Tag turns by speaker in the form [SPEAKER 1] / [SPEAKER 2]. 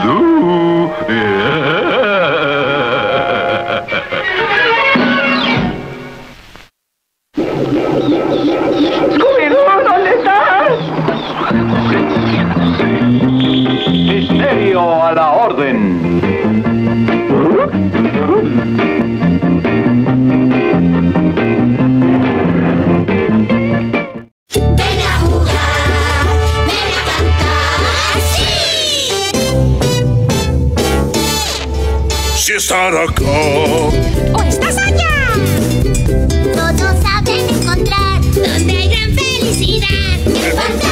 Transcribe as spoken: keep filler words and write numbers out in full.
[SPEAKER 1] Scooby-Doo.
[SPEAKER 2] ¡Scooby-Doo, ¿dónde estás?
[SPEAKER 1] Misterio a la orden.
[SPEAKER 3] Ven a jugar, ven a cantar, ¡sí!
[SPEAKER 4] Si estar acá
[SPEAKER 3] ¡o estás allá! Todos saben encontrar donde hay gran felicidad. ¡El fantasma!